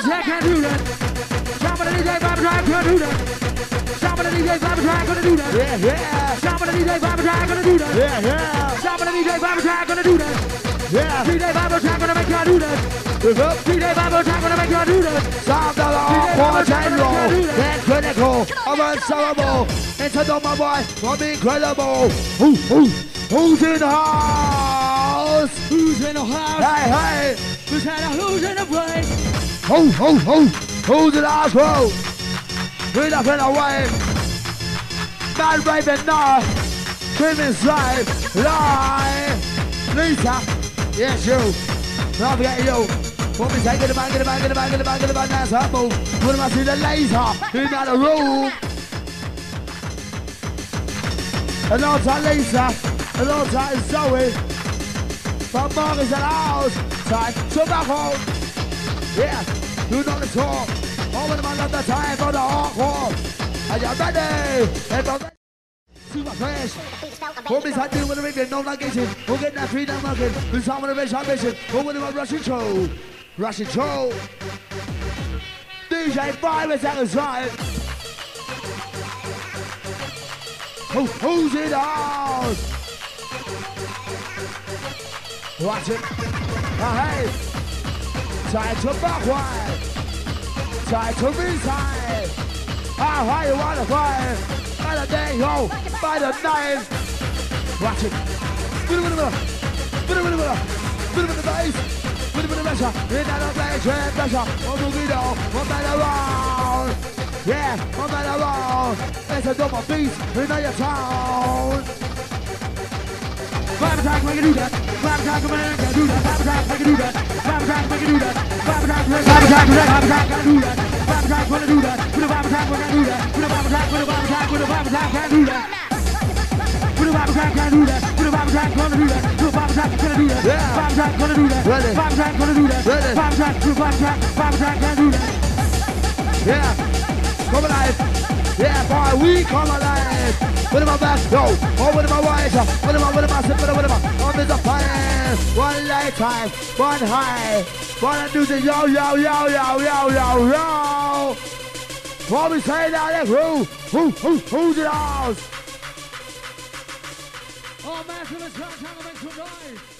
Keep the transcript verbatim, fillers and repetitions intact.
Track can do that. Shout for the D J Bobby Track can do that. Shout for the D J Bobby Track gonna do that. Yeah, yeah. Shout for the D J Bobby Track gonna do that. Yeah, yeah. Shout for the D J Bobby Track gonna do that. Yeah. D J Bobby Track gonna make y'all do that. D J Bobby Track gonna make y'all do that. Sound of the hardcore general, then critical, I'm unsolvable. It's a dumb boy, I'm incredible. Who, who, who's in the house? Who's in the house? Hey, hey. Who's had a who's in the place? Who, who, who, who's in the house, bro? We're up and away. Man, baby, no. Screaming slide, lie. Lisa, yes, you. Don't forget you. What we say, get the man, get the man, get the man, get the man, get the man, that's her move. Put him up to the laser, in the room. Hello to Lisa, hello to Zoe. From Marcus in the house, time to back home. Yeah, you know the talk. All of them are not the time for the hardcore. Are you ready? Everybody. Super fresh. Homies had deal with the rigging, no negation. We'll get that freedom working. We're some of the best ambition. We're with them Russian show. Russian show. D J five is at the side. Who, who's in the house? Watch it. Oh, hey. Side to backward. Side to inside. How high you wanna fly? By the day, yo. By the night. Watch it. Put it in the middle. Put it in the middle. Put it in the base. Put it in the pressure. In that place, red pressure. One movie down. One man around. Yeah, one man around. It's a double beast in your town. Five attack, make it do that. Five attack, come on, can do that. Five attack, make it do that. Five attack, make it do that. Five attack, make it do that. Five attack, can do that. Five attack, wanna do that. Put a five attack, we can do that. Put a five attack, put a five attack, put a five attack, can do that. Put a five attack, can do that. Put a five attack, gonna do that. Put a five attack, gonna do that. Five attack, gonna do that. Five attack, gonna do that. Five attack, put a five attack, five attack, can do that. Yeah, come alive. Yeah, boy, we come alive. Put him on back, yo. Oh, put him on white. Put him on, put him on, put him on, put him on. On is a fire. One lifetime, one high. One do the yo, yo, yo, yo, yo, yo, yo. What we say now, that who, who, who, who's it all? Oh, man, so let's try to make some noise.